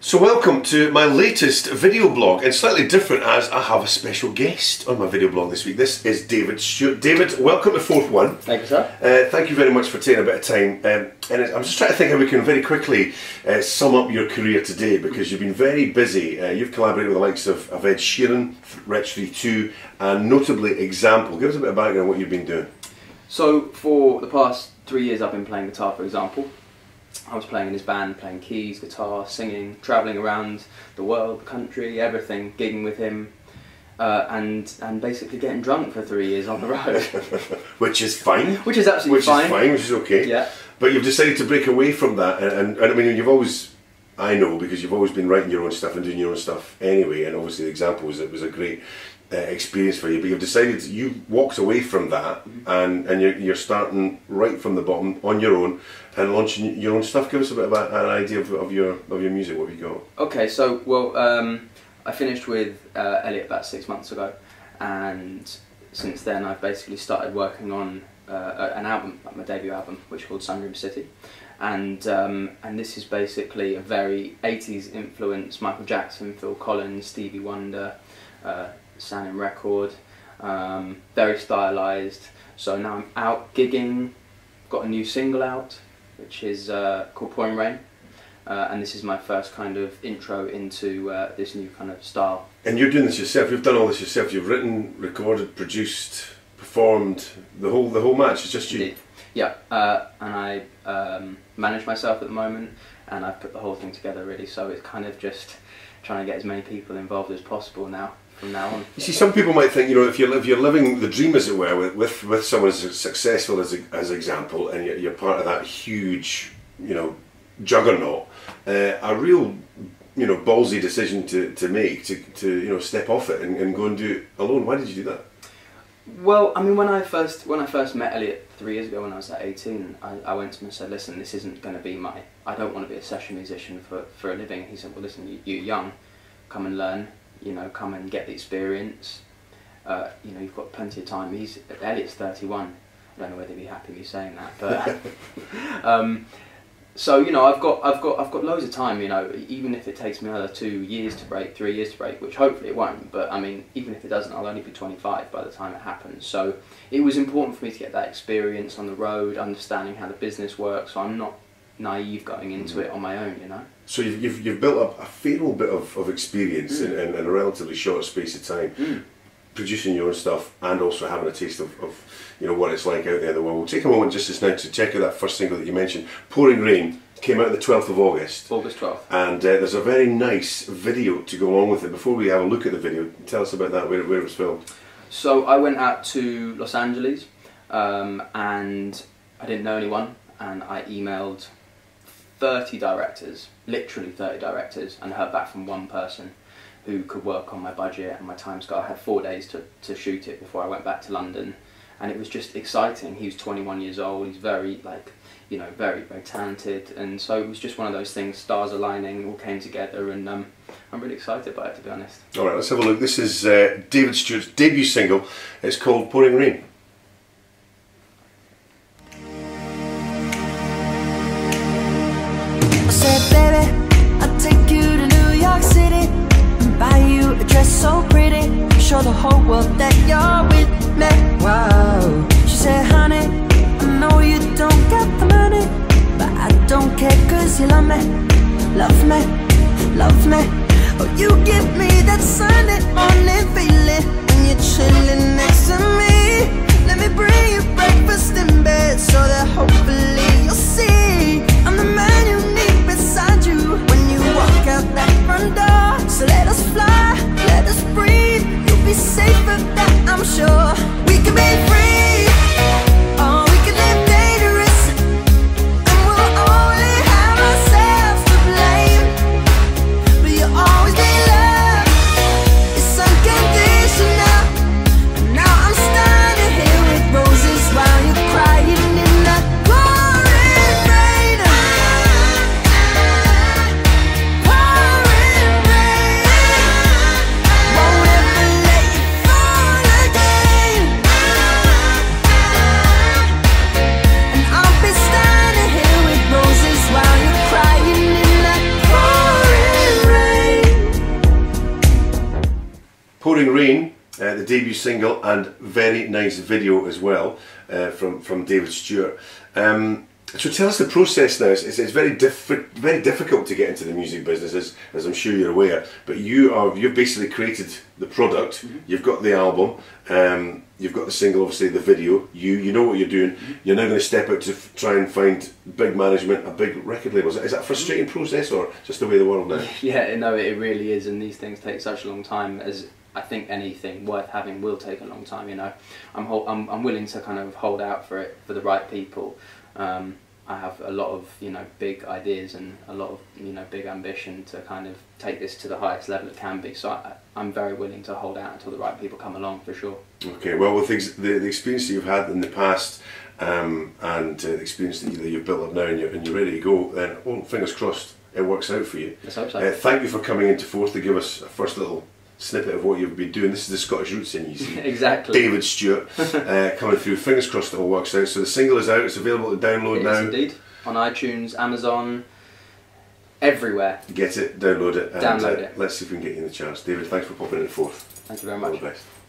So welcome to my latest video blog, and slightly different as I have a special guest on my video blog this week. This is David Stewart. David, welcome to fourth one. Thank you, sir. Thank you very much for taking a bit of time. And I'm just trying to think how we can very quickly sum up your career today, because you've been very busy. You've collaborated with the likes of Ed Sheeran, Wretch 32, and notably Example. Give us a bit of background on what you've been doing. So for the past 3 years I've been playing guitar for Example. I was playing in his band, playing keys, guitar, singing, travelling around the world, the country, everything, gigging with him, and basically getting drunk for 3 years on the road. Which is fine. Which is absolutely fine. Which is fine, which is okay. Yeah. But you've decided to break away from that, and I mean, you've always, I know, because you've always been writing your own stuff and doing your own stuff anyway, and obviously the Example was a great experience for you, but you've decided, you walked away from that, and you're starting right from the bottom on your own and launching your own stuff. Give us a bit about an idea of your music. What have you got? Okay, so well, I finished with Elliot about 6 months ago, and since then I've basically started working on an album, like my debut album, which is called Sunroom City, and this is basically a very 80s influence, Michael Jackson, Phil Collins, Stevie Wonder, sounding record, very stylised. So now I'm out gigging, got a new single out, which is called Pouring Rain, and this is my first kind of intro into this new kind of style. And you're doing this yourself, you've done all this yourself, you've written, recorded, produced, performed, the whole match, it's just you? Indeed. Yeah, and I manage myself at the moment, and I've put the whole thing together really, so it's kind of just trying to get as many people involved as possible now. From now on. You see, some people might think, you know, if you're living the dream, as it were, with someone as successful as Example, and you're part of that huge, you know, juggernaut, a real, you know, ballsy decision to make, to you know, step off it and go and do it alone. Why did you do that? Well, I mean, when I first met Elliot 3 years ago, when I was at 18, I went to him and said, listen, this isn't going to be I don't want to be a session musician for a living. He said, well, listen, you're young, come and learn. You know, come and get the experience. You know, you've got plenty of time. Elliot's 31. I don't know whether he'd be happy with me saying that, but so you know, I've got loads of time. You know, even if it takes me another 2 years to break, 3 years to break, which hopefully it won't. But I mean, even if it doesn't, I'll only be 25 by the time it happens. So it was important for me to get that experience on the road, understanding how the business works. So I'm not naive going into it on my own, you know. So you've built up a fair old bit of experience in a relatively short space of time, producing your own stuff and also having a taste of you know, what it's like out there in the world. We'll take a moment just now to check out that first single that you mentioned, Pouring Rain. Came out on the 12th of August. August 12th. And there's a very nice video to go along with it. Before we have a look at the video, tell us about that, where it was filmed. So I went out to Los Angeles, and I didn't know anyone, and I emailed 30 directors, literally 30 directors, and heard back from one person who could work on my budget and my timescale. I had 4 days to shoot it before I went back to London, and it was just exciting. He was 21 years old, he's very, like, you know, very, very talented, and so it was just one of those things, stars aligning, all came together, and I'm really excited by it, to be honest. Alright, let's have a look. This is David Stewart's debut single. It's called Pouring Rain. Baby, I'll take you to New York City and buy you a dress so pretty, show the whole world that you're with me. Wow. She said, honey, I know you don't got the money, but I don't care, cause you love me, love me, love me. Oh, you give me that Sunday morning feeling when you're chilling next to me. Let me bring you breakfast in bed so that hopefully you'll see I'm the man you need beside you when you walk out that front door. So let us fly, let us breathe. You'll be safe with that, I'm sure. We can be free, or we can live dangerous, and we'll only have ourselves to blame. But you'll always be loved, it's unconditional. And now I'm standing here with roses while you're crying in the pouring rain. Pouring Rain, the debut single, and very nice video as well from David Stewart. So tell us the process now. It's very difficult to get into the music business, as I'm sure you're aware. But you've basically created the product. You've got the album. You've got the single, obviously the video. You know what you're doing. You're now going to step out to try and find big management, a big record label. Is that a frustrating process, or just the way of the world now? Yeah, no, it really is, and these things take such a long time. As I think anything worth having will take a long time. You know, I'm willing to kind of hold out for it for the right people. I have a lot of big ideas and a lot of big ambition to kind of take this to the highest level it can be. So I'm very willing to hold out until the right people come along, for sure. Okay, well, with the experience that you've had in the past and the experience that you've built up now and you're ready to go, then fingers crossed it works out for you. Let's hope so. Thank you for coming into Forth to give us a first little snippet of what you've been doing. This is the Scottish roots in you see. Exactly. David Stewart coming through. Fingers crossed it all works out. So the single is out. It's available to download now. Yes, indeed. On iTunes, Amazon, everywhere. Get it, download it, and download it. Let's see if we can get you in the charts. David, thanks for popping in Forth. Thank you very much. All the best.